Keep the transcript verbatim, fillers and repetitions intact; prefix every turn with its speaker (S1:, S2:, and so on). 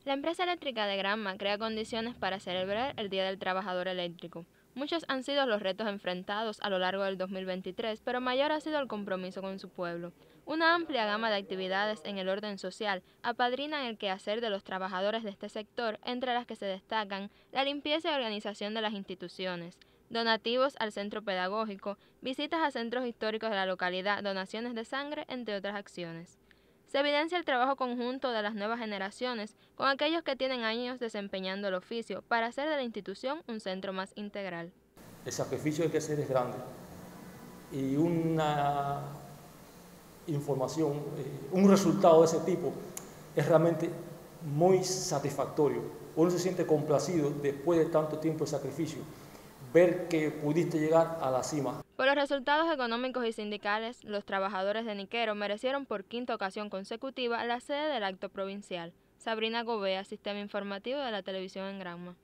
S1: La empresa eléctrica de Granma crea condiciones para celebrar el Día del Trabajador Eléctrico. Muchos han sido los retos enfrentados a lo largo del dos mil veintitrés, pero mayor ha sido el compromiso con su pueblo. Una amplia gama de actividades en el orden social apadrinan el quehacer de los trabajadores de este sector, entre las que se destacan la limpieza y organización de las instituciones, donativos al centro pedagógico, visitas a centros históricos de la localidad, donaciones de sangre, entre otras acciones. Se evidencia el trabajo conjunto de las nuevas generaciones con aquellos que tienen años desempeñando el oficio para hacer de la institución un centro más integral.
S2: El sacrificio hay que hacer es grande y una información, eh, un resultado de ese tipo es realmente muy satisfactorio. Uno se siente complacido después de tanto tiempo de sacrificio, ver que pudiste llegar a la cima.
S1: Por los resultados económicos y sindicales, los trabajadores de Niquero merecieron por quinta ocasión consecutiva la sede del acto provincial. Sabrina Gobea, Sistema Informativo de la Televisión en Granma.